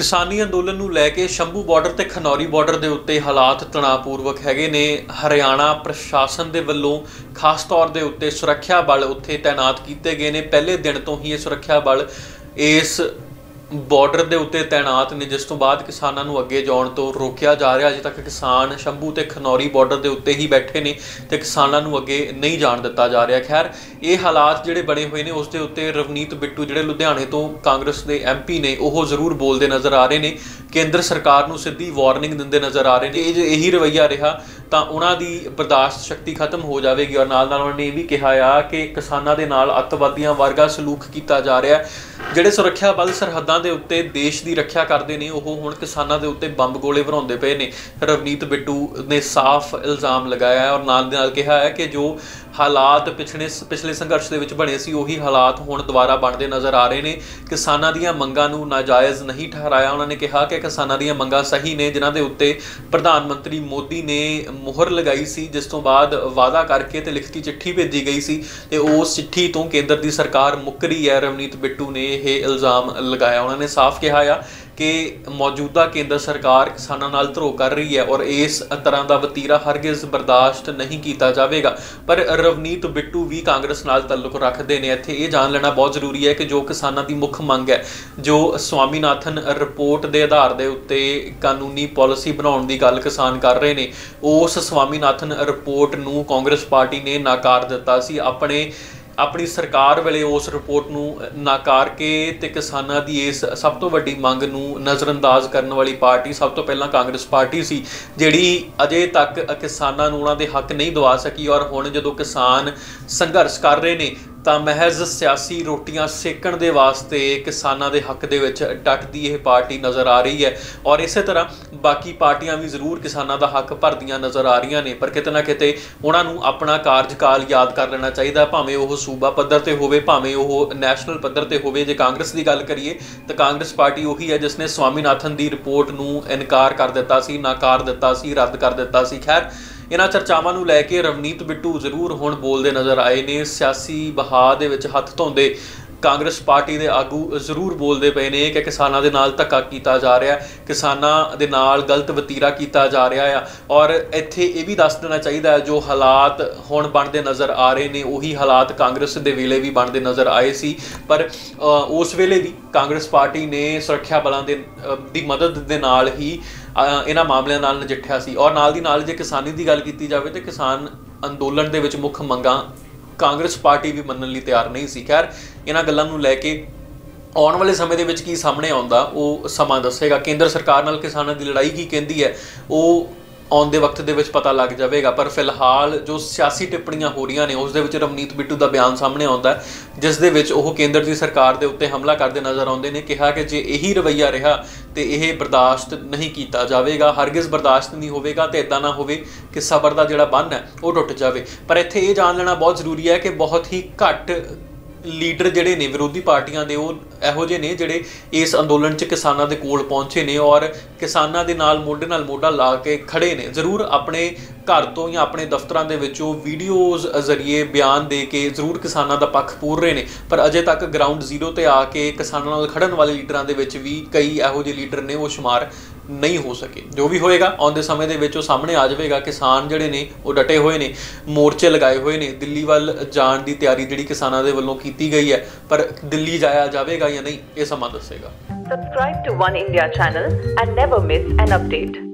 किसानी अंदोलन नूं लैके शंभू बॉर्डर ते खनौरी बॉर्डर के उत्ते हालात तनावपूर्वक हैगे ने। हरियाणा प्रशासन के वल्लों खास तौर के उत्ते सुरक्षा बल उत्थे तैनात किए गए ने। पहले दिन तो ही ये सुरक्षा बल इस बॉर्डर के उत्ते तैनात ने, जिस तो बाद किसानों नूं अगे जाण तो रोकिया जा रहा। अजे तक किसान शंभू ते खनौरी बॉर्डर के उत्ते ही बैठे ने ते किसानों नूं अगे नहीं जाण दिता जा रहा। खैर ये हालात जिहड़े बने हुए हैं उस दे उत्ते रवनीत बिट्टू जिहड़े लुधियाणे तो कांग्रेस के MP ने वो जरूर बोलते नज़र आ रहे हैं। केंद्र सरकार नूं सीधी वार्निंग दिंदे नज़र आ रहे हैं। जे यही रवैया रहा तो उन्हां दी बर्दाश्त शक्ति खत्म हो जाएगी। और नाल नाल उन्होंने ये भी कहा आ कि किसानों के नाल अतवादियों वर्गा सलूक किया जा रहा है। जिहड़े सुरक्षा बल सरहदां दे उत्ते देश की रक्षा करते हैं वो हुण किसानों के उत्ते बंब गोले भराउंदे पे ने। रवनीत बिट्टू ने साफ इल्ज़ाम लगाया है और नाल दे नाल कहा है कि जो हालात पिछले संघर्ष के विच बने सी उही हालात हुण दोबारा बनते नज़र आ रहे हैं। किसानों दीयां मंगां नूं नाजायज़ नहीं ठहराया। उन्होंने कहा कि किसानों दीयां मंगां सही ने, जिन्हां दे उत्ते प्रधानमंत्री मोदी ने मुहर लगाई सी, जिस तो बाद वादा करके ते लिखती चिट्ठी भेजी गई सी ते उस चिट्ठी तो केंद्र की सरकार मुक रही है। रवनीत बिट्टू ने यह इल्ज़ाम लगाया। उन्होंने साफ कहा आ कि मौजूदा केंद्र सरकार किसानों नाल धरो कर रही है और इस तरह का वतीरा हरगिज़ बर्दाश्त नहीं किया जाएगा। पर रवनीत बिट्टू भी कांग्रेस नाल तल्लुक रखते हैं। इत्थे ये जान लेना बहुत जरूरी है कि जो किसानों की मुख मंग है, जो स्वामीनाथन रिपोर्ट के आधार के उत्ते कानूनी पॉलिसी बनाने की गल किसान कर रहे हैं, उस स्वामीनाथन रिपोर्ट नूं कांग्रेस पार्टी ने नाकार दिता सी। अपनी सरकार वेले उस रिपोर्ट नूं नाकार के ते किसानों की इस सब तो वड्डी मंग नूं नज़रअंदाज करने वाली पार्टी सब तो पहला कांग्रेस पार्टी सी, जिहड़ी अजे तक किसानों नूं उन्हां दे हक नहीं दवा सकी। और हुण जदों किसान संघर्ष कर रहे हैं तो महज सियासी रोटियां सेकण दे वास्ते किसानों के हक दे विच डटदी यह पार्टी नज़र आ रही है। और इस तरह बाकी पार्टियां भी जरूर किसानों का हक भरदियां नज़र आ रही ने। पर किते ना किते उन्होंने अपना कार्यकाल याद कर लेना चाहिए, भावें वह सूबा पद्धर ते होवे भावें वह नैशनल पद्धर ते होवे। जे कांग्रेस की गल करिए तो कांग्रेस पार्टी उही है जिसने स्वामीनाथन की रिपोर्ट नूं इनकार कर दिता सी, नाकार दिता सी, रद्द कर दिता सी। खैर इन्हां चर्चावां नूं लैके रवनीत बिट्टू जरूर हुण बोलदे नज़र आए ने। सियासी बहा दे विच हत्थ धोंदे कांग्रेस पार्टी के आगू जरूर बोलते पे ने कि किसानों के नाल धक्का किया जा रहा है, किसानों के नाल गलत वतीरा किया जा रहा है। और इत्थे ये भी दस देना चाहिए जो हालात हुण बनते नज़र आ रहे हैं उही हालात कांग्रेस के वेले भी बनते नज़र आए सी। पर उस वेले भी कांग्रेस पार्टी ने सुरक्षा बलों की मदद के नाल ही इन्हां मामलों नाल नजिठिया सी। और नाल दी नाल जे किसानी की गल की जाए तो किसान अंदोलन के विच मुख मंगां कांग्रेस पार्टी भी मनण लई तैयार नहीं सी। खैर इन्हां गल्लां नूं लैके आने वाले समय के विच की सामने आउंदा वो समा दसेगा। केंद्र सरकार नाल किसानों की लड़ाई की कहती है वो आउंदे वक्त दे विच पता लग जाएगा। पर फिलहाल जो सियासी टिप्पणियां हो रही ने उस दे विच रवनीत बिट्टू का बयान सामने आता है जिस दे विच वो केंद्र की सरकार के उत्ते हमला करते नज़र आते हैं। कहा कि जे यही रवैया रहा तो यह बर्दाश्त नहीं किया जाएगा, हरगिज़ बर्दाश्त नहीं होगा। तो इदा ना होवे कि सबर का जिहड़ा बंध है वो टुट जाए। पर इत्थे ये जान लेना बहुत जरूरी है कि बहुत ही घट लीडर जिहड़े ने विरोधी पार्टियां दे वो इहो जिहे ने जिहड़े इस अंदोलन च किसानों के कोल पहुंचे ने और किसानों के नाल मोढा ला के खड़े ने। जरूर अपने घर तो या अपने दफ्तरां दे विचों वीडियोज़ जरिए बयान दे के जरूर किसानों का पक्ष पूर रहे हैं। पर अजे तक ग्राउंड जीरो ते आके किसानों नाल खड़न वाले लीडरां दे विच भी कई इहो जिहे लीडर ने वो शुमार नहीं हो सके। जो भी होएगा आउंदे समय दे विच सामने आ जाएगा। किसान जिहड़े ने वो डटे हुए ने, मोर्चे लगाए हुए ने, दिल्ली वल जाण की तैयारी जिहड़ी किसानों दे वल्लों कीती गई है। पर दिल्ली जाया जाएगा या नहीं ये समा दसेगा। Subscribe to One India channel and never miss an update.